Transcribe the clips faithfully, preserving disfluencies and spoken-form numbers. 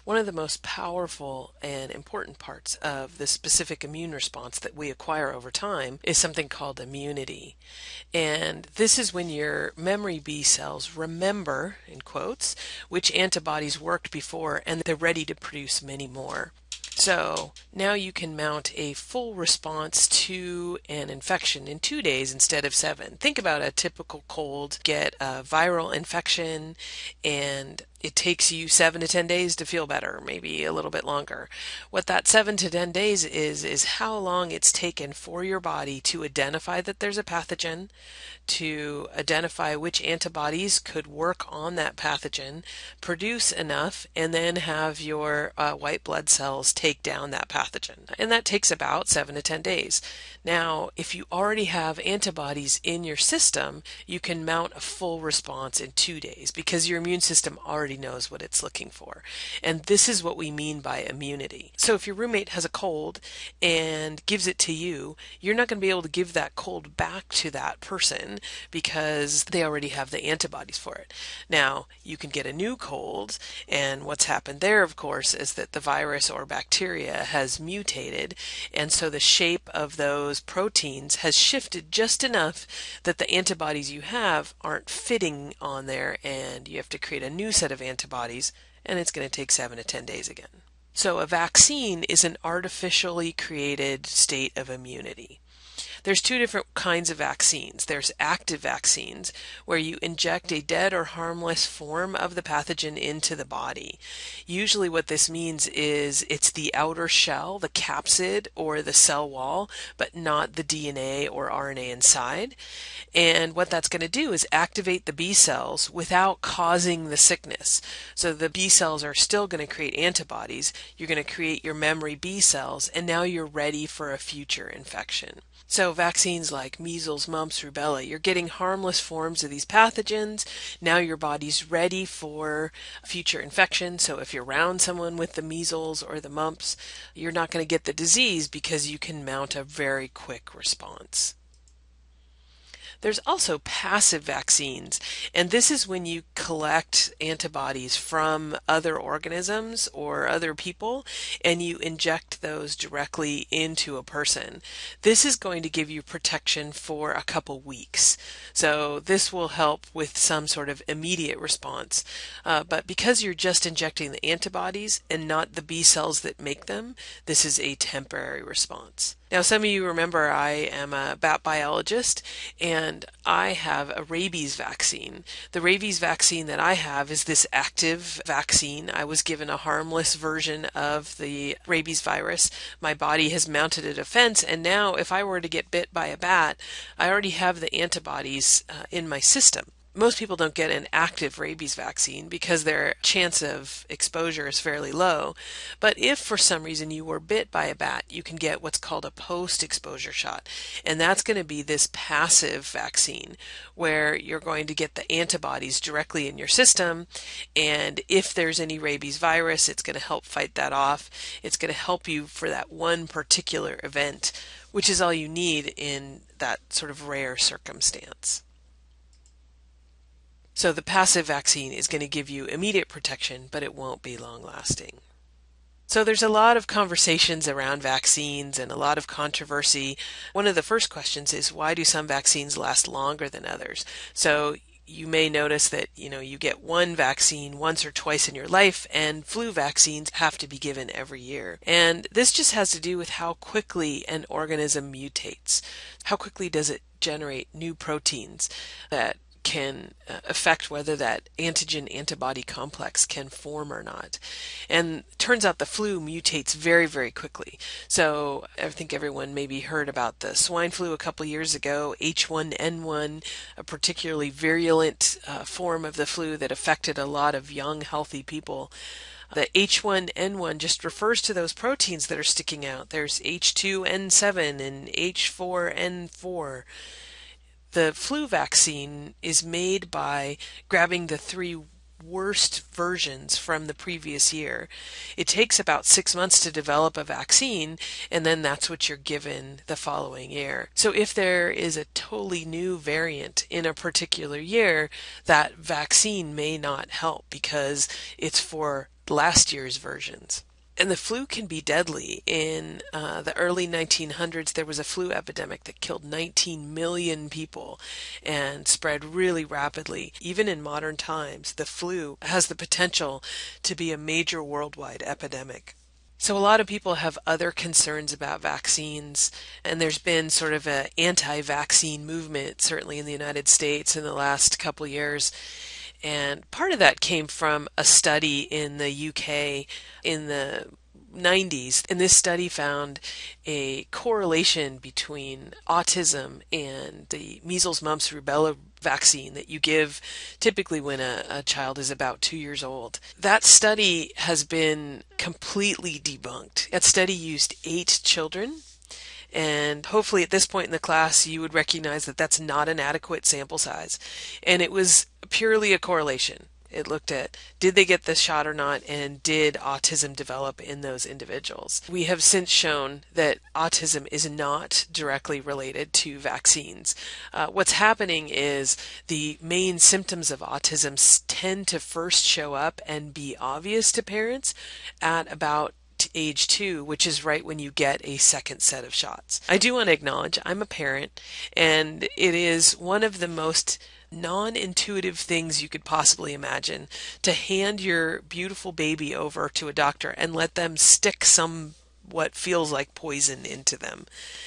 One of the most powerful and important parts of the specific immune response that we acquire over time is something called immunity. And this is when your memory B cells remember, in quotes, which antibodies worked before and they're ready to produce many more. So now you can mount a full response to an infection in two days instead of seven. Think about a typical cold, get a viral infection, and it takes you seven to ten days to feel better, maybe a little bit longer. What that seven to ten days is, is how long it's taken for your body to identify that there's a pathogen, to identify which antibodies could work on that pathogen, produce enough, and then have your uh, white blood cells take down that pathogen. And that takes about seven to ten days. Now, if you already have antibodies in your system, you can mount a full response in two days because your immune system already knows what it's looking for. And this is what we mean by immunity. So if your roommate has a cold and gives it to you, you're not going to be able to give that cold back to that person because they already have the antibodies for it. Now, you can get a new cold, and what's happened there, of course, is that the virus or bacteria has mutated, and so the shape of those proteins has shifted just enough that the antibodies you have aren't fitting on there, and you have to create a new set of antibodies, and it's going to take seven to ten days again. So a vaccine is an artificially created state of immunity. There's two different kinds of vaccines. There's active vaccines, where you inject a dead or harmless form of the pathogen into the body. Usually what this means is it's the outer shell, the capsid, or the cell wall, but not the D N A or R N A inside. And what that's going to do is activate the B cells without causing the sickness. So the B cells are still going to create antibodies. You're going to create your memory B cells, and now you're ready for a future infection. So vaccines like measles, mumps, rubella, you're getting harmless forms of these pathogens. Now your body's ready for future infection. So if you're around someone with the measles or the mumps, you're not going to get the disease because you can mount a very quick response. There's also passive vaccines, and this is when you collect antibodies from other organisms or other people, and you inject those directly into a person. This is going to give you protection for a couple weeks. So this will help with some sort of immediate response. Uh, but because you're just injecting the antibodies and not the B cells that make them, this is a temporary response. Now, some of you remember I am a bat biologist, and I have a rabies vaccine. The rabies vaccine that I have is this active vaccine. I was given a harmless version of the rabies virus. My body has mounted a defense, and now if I were to get bit by a bat, I already have the antibodies uh, in my system. Most people don't get an active rabies vaccine because their chance of exposure is fairly low. But if for some reason you were bit by a bat, you can get what's called a post-exposure shot. And that's going to be this passive vaccine where you're going to get the antibodies directly in your system. And if there's any rabies virus, it's going to help fight that off. It's going to help you for that one particular event, which is all you need in that sort of rare circumstance. So the passive vaccine is going to give you immediate protection, but it won't be long lasting. So there's a lot of conversations around vaccines and a lot of controversy. One of the first questions is, why do some vaccines last longer than others? So you may notice that, you know, you get one vaccine once or twice in your life, and flu vaccines have to be given every year. And this just has to do with how quickly an organism mutates. How quickly does it generate new proteins that can uh, affect whether that antigen-antibody complex can form or not. And turns out the flu mutates very, very quickly. So I think everyone maybe heard about the swine flu a couple years ago, H one N one, a particularly virulent uh, form of the flu that affected a lot of young, healthy people. The H one N one just refers to those proteins that are sticking out. There's H two N seven and H four N four. The flu vaccine is made by grabbing the three worst versions from the previous year. It takes about six months to develop a vaccine, and then that's what you're given the following year. So if there is a totally new variant in a particular year, that vaccine may not help because it's for last year's versions. And the flu can be deadly. In uh, the early nineteen hundreds, there was a flu epidemic that killed nineteen million people and spread really rapidly. Even in modern times, the flu has the potential to be a major worldwide epidemic. So a lot of people have other concerns about vaccines, and there's been sort of an anti-vaccine movement, certainly in the United States in the last couple years. And part of that came from a study in the U K in the nineties. And this study found a correlation between autism and the measles, mumps, rubella vaccine that you give typically when a, a child is about two years old. That study has been completely debunked. That study used eight children. And hopefully at this point in the class, you would recognize that that's not an adequate sample size. And it was purely a correlation. It looked at, did they get the shot or not, and did autism develop in those individuals? We have since shown that autism is not directly related to vaccines. Uh, what's happening is the main symptoms of autism tend to first show up and be obvious to parents at about age two, which is right when you get a second set of shots. I do want to acknowledge I'm a parent, and it is one of the most non-intuitive things you could possibly imagine to hand your beautiful baby over to a doctor and let them stick some what feels like poison into them.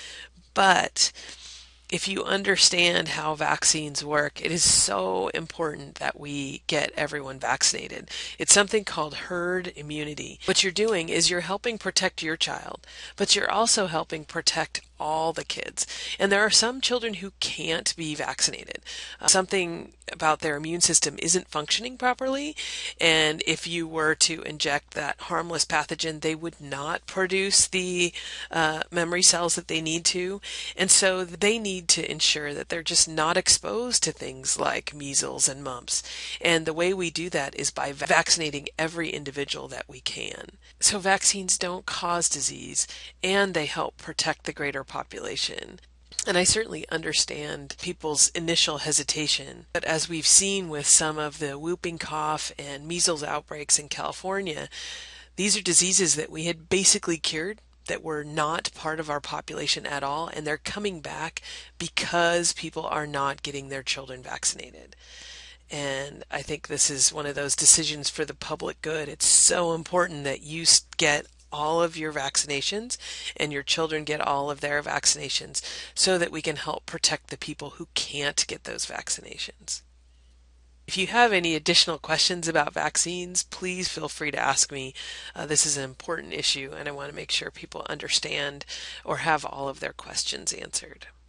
But if you understand how vaccines work, it is so important that we get everyone vaccinated. It's something called herd immunity. What you're doing is you're helping protect your child, but you're also helping protect all the kids. And there are some children who can't be vaccinated. Uh, something about their immune system isn't functioning properly, and if you were to inject that harmless pathogen, they would not produce the uh, memory cells that they need to. And so they need to ensure that they're just not exposed to things like measles and mumps. And the way we do that is by vaccinating every individual that we can. So vaccines don't cause disease, and they help protect the greater population. And I certainly understand people's initial hesitation. But as we've seen with some of the whooping cough and measles outbreaks in California, these are diseases that we had basically cured, that were not part of our population at all, and they're coming back because people are not getting their children vaccinated. And I think this is one of those decisions for the public good. It's so important that you get all of your vaccinations and your children get all of their vaccinations so that we can help protect the people who can't get those vaccinations. If you have any additional questions about vaccines, please feel free to ask me. Uh, this is an important issue, and I want to make sure people understand or have all of their questions answered.